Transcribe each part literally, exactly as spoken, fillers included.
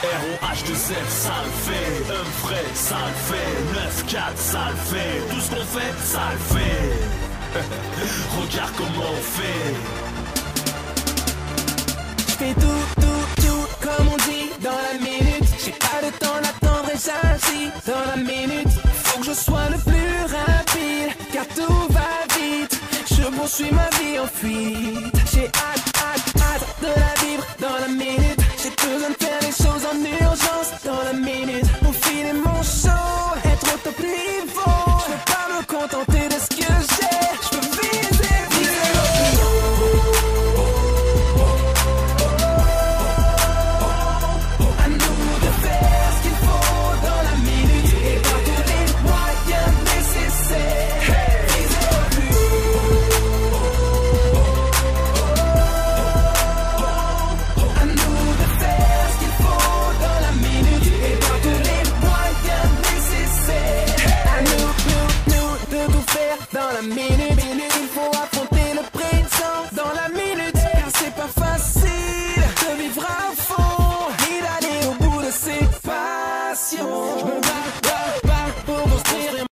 R O H deux F, ça le fait. Un vrai, ça le fait. neuf quatre, ça le fait. Tout ce qu'on fait, ça le fait. Regarde comment on fait. J'fais tout, tout, tout, comme on dit, dans la minute. J'ai pas de temps d'attendre et j'agis dans la minute. Faut que je sois le plus rapide, car tout va vite. Je poursuis ma vie en fuite. J'ai hâte, hâte, hâte de la vivre dans la minute. J'ai besoin de faire les choses en urgence dans la minute. Pour filer mon show, être au top niveau. Je peux pas me contenter de ce que j'ai. Je peux viser, viser le plus haut. À nous de faire ce qu'il faut dans la minute et par tous les moyens nécessaires. Viser le plus haut. À nous de faire ce qu'il faut dans la minute et par tous les moyens nécessaires. À nous, nous, nous de tout faire dans la minute. Il faut affronter le présent dans la minute, car c'est pas facile de vivre à fond et d'aller au bout de ses passions. Je me bats, bats, bats pour construire.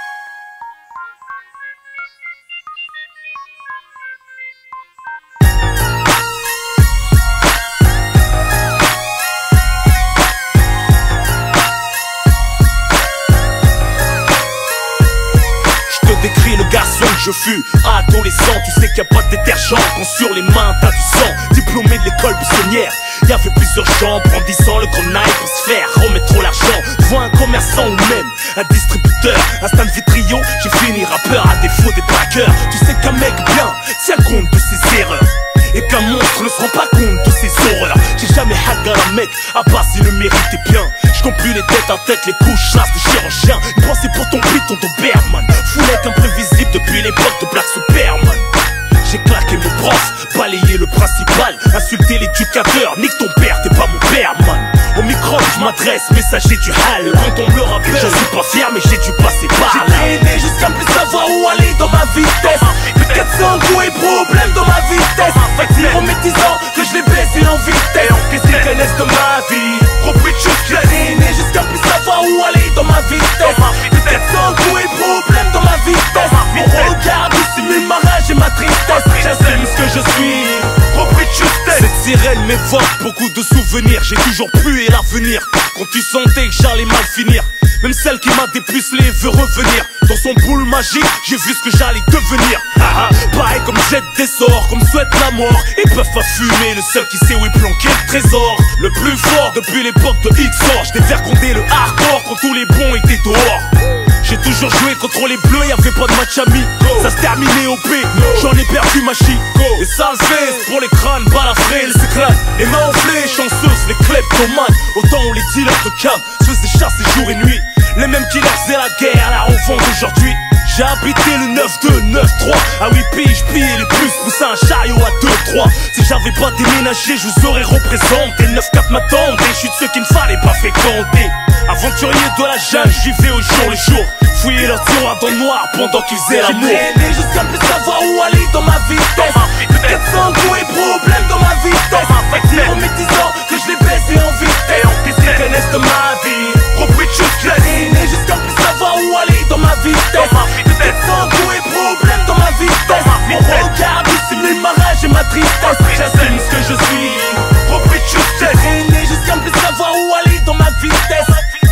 Je te décris le garçon que je fus, adolescent. Tu sais qu'il n'y a pas de détergent quand sur les mains t'as du sang. Diplômé de l'école buissonnière, y'avait plusieurs chambres, brandissant le grenaille pour se faire remettre trop l'argent. Vois un commerçant ou même un distributeur, un stand vitrio, j'ai fini rappeur à défaut des braqueurs. Tu sais qu'un mec bien tient compte de ses erreurs et qu'un monstre ne se rend pas compte de ses horreurs. J'ai jamais hagué un mec, à part s'il le méritait bien. J'compte plus les têtes en tête, les couches chasse de chirurgien. Une pensée pour ton beat, ton Doberman. Foulette imprévisible depuis l'époque de Black Superman. J'ai claqué mon prof, balayé le principal, insulté l'éducateur, nique ton père, t'es pas mon père, man. Au micro, je m'adresse, messager du hal. Quand on me le rappelle, je suis pas fier, mais j'ai dû passer par là. J'ai traîné jusqu'à plus savoir où aller dans ma vitesse. Plus de quatre cents coups et problèmes dans ma vitesse. Facture en mes dix ans que je l'ai baissé en vitesse. Qu'est-ce qu'ils connaissent de ma vie? Repris de choses, j'ai traîné jusqu'à plus savoir où aller dans ma vitesse. Plus de quatre cents coups et problèmes dans ma vitesse. Mon regard dissimule ma rage et ma tristesse. J'assume ce que je suis, repris de justesse. Cette sirène m'évoque beaucoup de souvenirs. J'ai toujours pu et l'avenir. Quand tu sentais que j'allais mal finir, même celle qui m'a dépucelé veut revenir. Dans son boule magique, j'ai vu ce que j'allais devenir. Ah, ah, pareil comme jette des sorts, comme souhaite la mort. Ils peuvent pas fumer, le seul qui sait où est planqué le trésor. Le plus fort depuis l'époque de X-Or. J't'ai fait raconter le hardcore quand tous les bons étaient dehors. J'ai toujours joué contre les bleus, y'avait pas de match ami. Ça se terminait au P, j'en ai perdu ma chico. Les sales fesses pour les crânes, balafrés, les écrans. Les mains enflées, chanceuses, les kleptomanes. Autant où les dealers de cam se faisaient chasser jour et nuit. Les mêmes qui leur faisaient la guerre, la revente aujourd'hui. J'ai habité le neuf deux, neuf trois. À huit piges, pillé les plus, poussé un chariot à deux trois. Si j'avais pas déménagé, je vous aurais représenté. neuf quatre m'attendait, je suis de ceux qu'il ne fallait pas féconder. Aventurier de la jungle, j'y vais au jour le jour. Fouiller leur tiroir dans le noir pendant qu'ils faisaient l'amour. J'ai traîné jusqu'à plus savoir où aller dans ma vitesse. Plus de quatre cents coups et problèmes dans ma vitesse. Facture en mes dix ans que je l'ai baissé en vitesse. Qu'est-ce qu'ils connaissent de ma vie? Repris de choses, j'ai traîné jusqu'à plus savoir où aller dans ma vitesse. Plus de quatre cents coups et problèmes dans ma vitesse. Mon regard dissimule ma rage et ma tristesse. J'assume ce que je suis, repris de choses, j'ai traîné jusqu'à plus savoir où aller dans ma vitesse.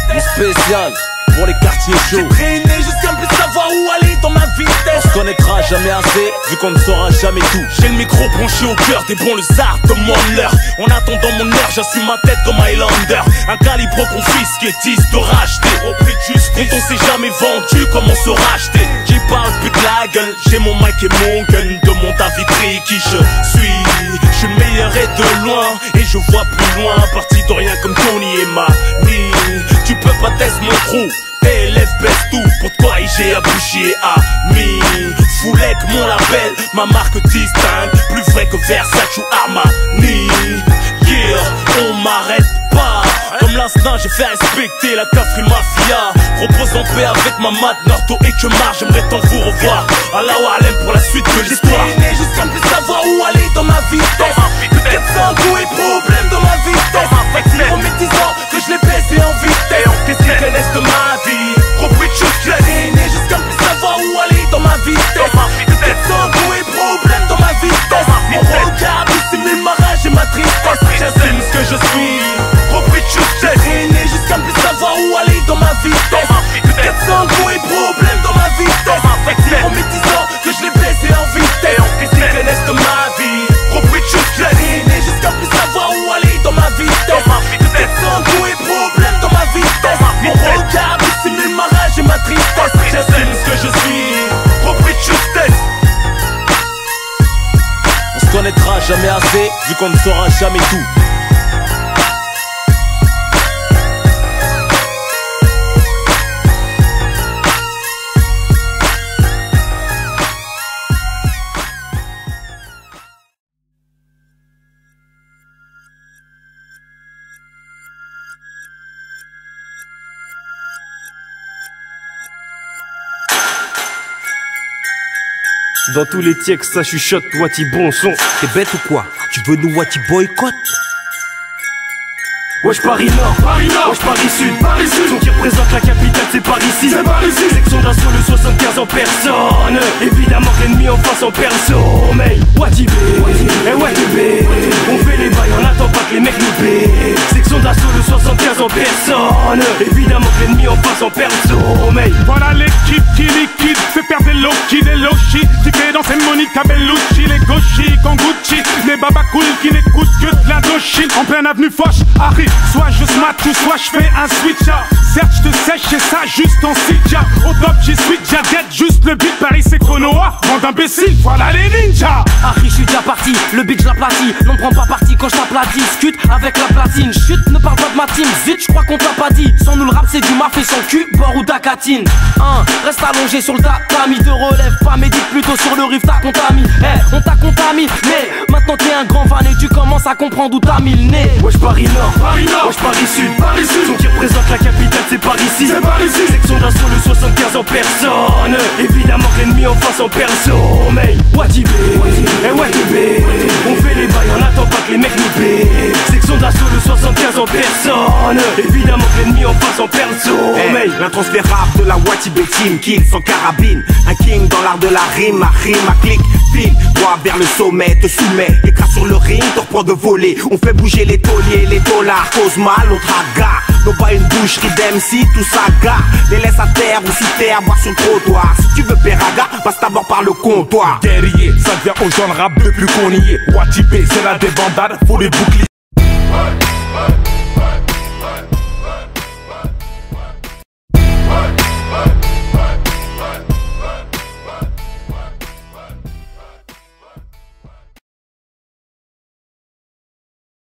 Spécial pour les quartiers chauds. J'ai traîné jusqu'à plus savoir où aller dans ma vitesse. On se connaîtra jamais assez, vu qu'on ne saura jamais tout. J'ai le micro branché au cœur des bons lezards de mon l'heure. En attendant mon heure, j'assume ma tête comme Highlander. Un calibre confisqué, dix de racheté. Au prix de juste, quand on s'est jamais vendu, comment se racheter? J'y parle plus de la gueule, j'ai mon mic et mon gun. Demande à Vitry qui je suis. Je suis le meilleur et de loin, et je vois plus loin. Parti de rien comme Tony et Mani. Tu peux pas tester mon crew. Élève baisse tout pour te corriger à boucher ami. Foulec mon label, ma marque distingue. Plus vrai que Versace ou Armani. Yeah, on m'arrête pas. Comme la instinct, j'ai fait respecter la Cafri Mafia. Repose en paix avec ma mat, Nardo et que marre, j'aimerais tant vous revoir. Allah ou Alem pour la suite de l'histoire. J'étais né jusqu'à ne plus savoir où aller dans ma vitesse. Peut-être sans goût et problème dans ma vitesse. Fait pour mes dix ans que je l'ai baissé en vitesse. Qu'est-ce qu'ils connaissent de ma vie? Repris de choses, j'étais né jusqu'à ne plus savoir où aller dans ma vitesse. Peut-être sans goût et problème dans ma vitesse. Mon regard dissimule ma rage et ma tristesse. J'assume ce que je suis. Repris de choses, j'étais né jusqu'à ne plus savoir où aller dans ma vitesse. Peut-être sans goût et problème dans ma vitesse. Fait pour mes dix ans que je l'ai baissé en vitesse. Qu'est-ce qu'ils connaissent de ma vie? Repris de choses, j'étais né jusqu'à plus savoir où aller dans ma vitesse. Peut-être sans goût et problème dans ma vitesse. Mon regard dissimule ma rage et ma tristesse. J'assume ce que je suis. Repris de justesse. On se connaîtra jamais assez, vu qu'on ne saura jamais tout. Dans tous les textes, ça chuchote, Wati bon son. T'es bête ou quoi? Tu veux nous Wati boycott? Wesh Paris Nord, Paris Nord, wesh Paris Sud, Paris Sud. Son qui représente la capitale, c'est par ici, c'est par ici. Section d'assaut le soixante-quinze en personne. Évidemment que l'ennemi en face en perso. Mais Wati B, et Wati B, on fait les bails, on attend pas que les mecs nous paient. Section d'assaut le soixante-quinze en personne. Évidemment que l'ennemi en face en perso. Mais voilà l'équipe qui liquide, fait perdre les low-key, les low-shit. Qui fait danser Monica Bellucci, les gauchis, Kanguchi. Les babacools qui n'écoutent que de l'Indochine. En pleine avenue Foch, Harry. Soit je smack ou soit je fais un switch up. Certes je te sèche et ça juste en sitcha. Au top j'y switch, j'adette juste le beat. Paris c'est Konoha, bande d'imbéciles, voilà les ninjas. Harry je suis déjà parti, le beat je l'applatis. Non prends pas parti quand je t'aplatis. Discute avec la platine, chut ne parle pas de ma team. Vite je crois qu'on t'a pas dit. Sans nous le rap c'est du mafé sans cul, bord ou d'acatine. Un, reste allongé sur le tatami. Te relève pas, médite plutôt sur le riff, t'as contamine. Eh, on t'a contaminé. Maintenant t'es un grand fan et tu commences à comprendre où t'as mis le nez. Wesh Paris Nord, Paris Nord, wesh Paris Sud, Paris Sud. Son qui représente la capitale, c'est par ici, c'est par ici. Section d'assaut le soixante-quinze en personne. Évidemment que l'ennemi en face en perso. Mais Wati B, et Wati B, on fait les bails, on attend pas que les mecs nous paient. Section d'assaut le soixante-quinze en personne. Évidemment que l'ennemi en face en perso. Hey, l'intransférable de la Wati B team, kill sans carabine. Un king dans l'art de la rime, ma rime, ma clique, file droit vers le sommet, te soumets, écrase sur le ring, te reprend de voler. On fait bouger les tauliers, les dollars, cause mal, on traga. Non pas une boucherie d'M C, tout ça gare. Les laisse à terre ou sous terre, boire sur le trottoir. Si tu veux Péraga, passe d'abord par le comptoir. Guerrier, ça devient aux gens le rap depuis qu'on y est. Wati B, c'est la débandade, faut les boucliers.